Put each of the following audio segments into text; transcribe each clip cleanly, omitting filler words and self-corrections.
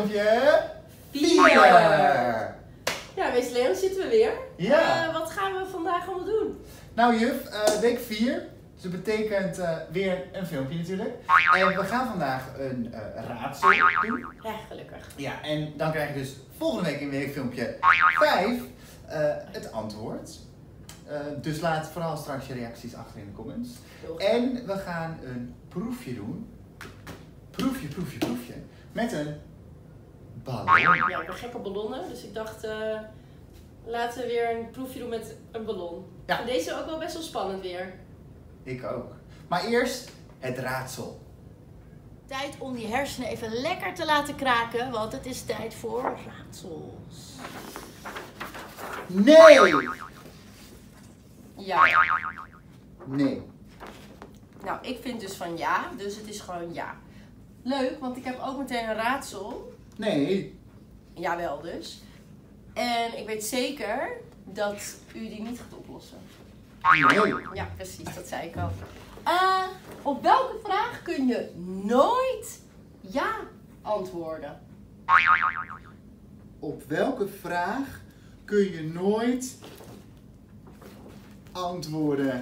filmpje 4. Ja, meester Leon, zitten we weer. Ja. Wat gaan we vandaag allemaal doen? Nou juf, week 4. Dus dat betekent weer een filmpje natuurlijk. En we gaan vandaag een raadsel doen. Ja, gelukkig. Ja, en dan krijg je dus volgende week in week filmpje 5 het antwoord. Dus laat vooral straks je reacties achter in de comments. En we gaan een proefje doen. Proefje. Met een ballon. Ja, ik ben gek op ballonnen, dus ik dacht, laten we weer een proefje doen met een ballon. Ja. En deze is ook wel best wel spannend weer. Ik ook. Maar eerst het raadsel. Tijd om die hersenen even lekker te laten kraken, want het is tijd voor raadsels. Nee! Ja. Nee. Nou, ik vind dus van ja, dus het is gewoon ja. Leuk, want ik heb ook meteen een raadsel. Nee. Jawel dus. En ik weet zeker dat u die niet gaat oplossen. Nee. Ja, precies, dat zei ik al. Op welke vraag kun je nooit ja antwoorden? Op welke vraag kun je nooit antwoorden?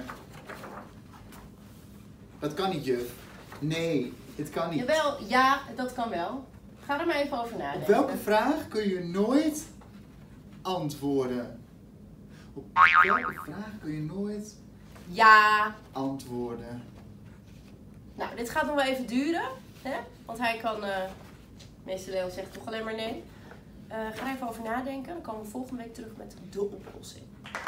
Dat kan niet, juf. Nee, dit kan niet. Jawel, ja, dat kan wel. Ga er maar even over nadenken. Op welke vraag kun je nooit antwoorden? Op welke vraag kun je nooit Ja. antwoorden? Nou, dit gaat nog wel even duren. Hè? Want hij kan, meester Leon zegt toch alleen maar nee. Ga er even over nadenken. Dan komen we volgende week terug met de oplossing.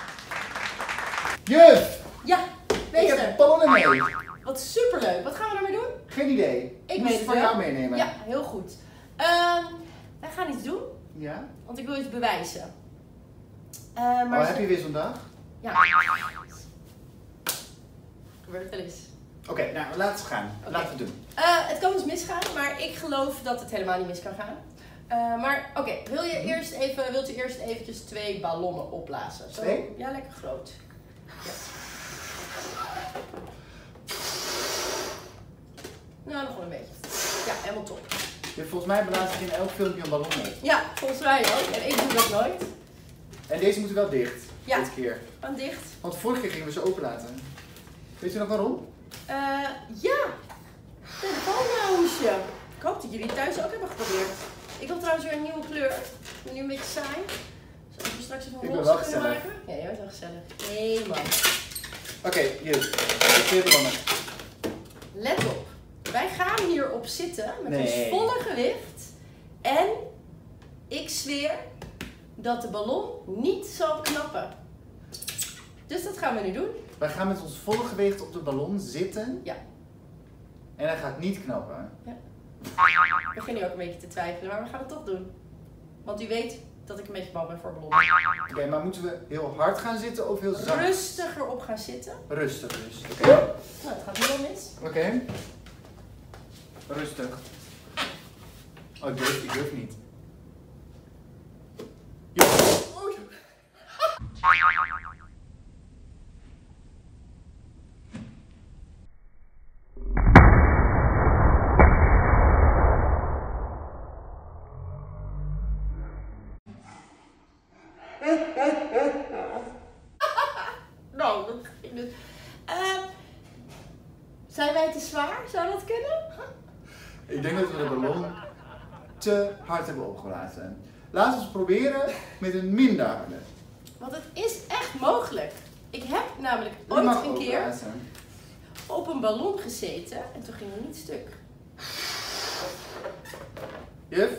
Juf! Ja, Ik meester. heb ballonnen mee. Wat superleuk. Wat gaan we ermee doen? Geen idee. Ik Moest weet het het voor wel. jou meenemen. Ja, heel goed. Wij gaan iets doen, Ja? want ik wil iets bewijzen. Maar heb je weer zo'n dag? Ja. Gebeurt wel eens. Oké, nou laten we gaan. Oké. Laten we het doen. Het kan dus misgaan, maar ik geloof dat het helemaal niet mis kan gaan. Maar oké, wilt u eerst eventjes 2 ballonnen opblazen? Zo? 2? Ja, lekker groot. Ja. Nou, nog wel een beetje. Ja, helemaal top. Volgens mij blaas ik in elk filmpje een ballon mee. Ja, volgens mij ook. En ik doe dat nooit. En deze moeten wel dicht. Ja. Dit keer. Van dicht. Want vorige keer gingen we ze open laten. Weet je nog waarom? Ja. Telefoonhoesje. Ik hoop dat jullie het thuis ook hebben geprobeerd. Ik wil trouwens weer een nieuwe kleur. Nu een beetje saai. Zodat we straks even Ik een ben roze wel kunnen gezellig. maken. Ja, jij bent wel gezellig. Helemaal. Oké, hier. 2 ballonnen. Let op. Wij gaan hierop zitten met Nee. ons volle gewicht. En ik zweer dat de ballon niet zal knappen. Dus dat gaan we nu doen. Wij gaan met ons volle gewicht op de ballon zitten. Ja. En hij gaat niet knappen. Ik begin nu ook een beetje te twijfelen, maar we gaan het toch doen. Want u weet dat ik een beetje bang ben voor ballonnen. Oké, maar moeten we heel hard gaan zitten of heel zacht? Rustiger op gaan zitten. Rustig dus. Oké. Nou, het gaat nu wel mis. Oké. Rustig. Oh, ik durf niet. Oh, Nou, dat ging dus. Zijn wij te zwaar? Zou dat kunnen? Ik denk dat we de ballon te hard hebben opgelaten. Laten we het proberen met een minder harde. Want het is echt mogelijk. Ik heb namelijk Je ooit mag een keer opblazen. op een ballon gezeten en toen ging hij niet stuk. Juf?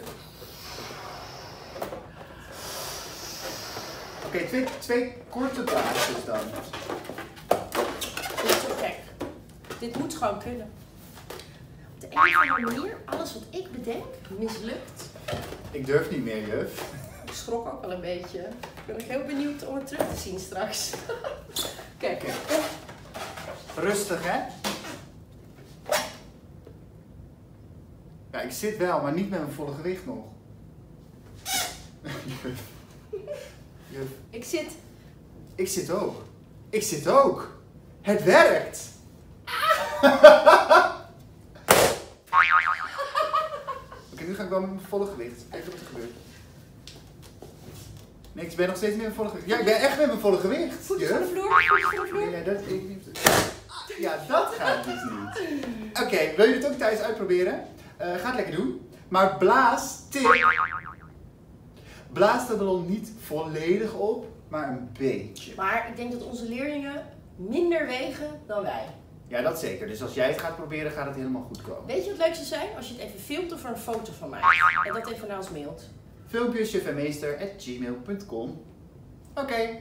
Oké, twee korte blaasjes dan. Dit is zo gek. Dit moet gewoon kunnen. Op de een of andere manier, alles wat ik bedenk, mislukt. Ik durf niet meer, juf. Ik schrok ook wel een beetje. Ik ben ook heel benieuwd om het terug te zien straks. Kijk. Rustig, hè? Ja, ik zit wel, maar niet met mijn volle gewicht nog. Juf. Juf. Ik zit ook. Ik zit ook. Het werkt. Oké, nu ga ik wel met mijn volle gewicht. Kijken wat er gebeurt. Nee, ik ben nog steeds met mijn volle gewicht. Ja, ik ben echt met mijn volle gewicht. Voetjes van de vloer, voetjes van de vloer. Ja, dat ik niet. Ja, dat gaat dus niet. Oké, wil je het ook thuis uitproberen? Ga het lekker doen. Maar blaas de ballon niet volledig op, maar een beetje. Maar ik denk dat onze leerlingen minder wegen dan wij. Ja, dat zeker. Dus als jij het gaat proberen, gaat het helemaal goed komen. Weet je wat leuk zou zijn? Als je het even filmt of er een foto van maakt. En dat even naar ons mailt. Filmpjesjufenmeester@gmail.com. Oké.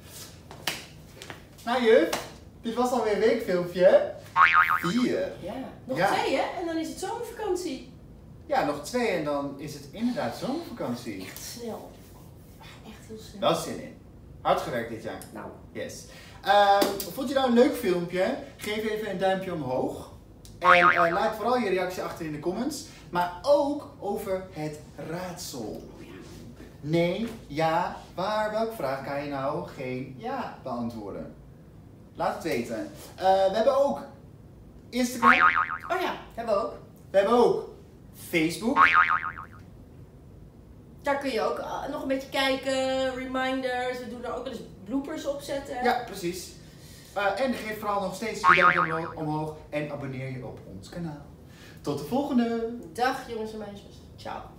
Nou juf, dit was alweer een weekfilmpje. 4. Ja, nog 2 hè? En dan is het zomervakantie. Ja, nog 2 en dan is het inderdaad zomervakantie. Echt snel. Echt heel snel. Wel zin in. Hard gewerkt dit jaar. Nou. Yes. Vond je nou een leuk filmpje? Geef even een duimpje omhoog. En laat vooral je reactie achter in de comments. Maar ook over het raadsel. Nee, ja, waar, welke vraag kan je nou geen ja beantwoorden? Laat het weten. We hebben ook Instagram. Oh ja, hebben we ook. We hebben ook Facebook. Daar kun je ook nog een beetje kijken, reminders. We doen er ook wel eens bloopers op zetten. Ja, precies. En geef vooral nog steeds je duimpje omhoog en abonneer je op ons kanaal. Tot de volgende! Dag jongens en meisjes. Ciao.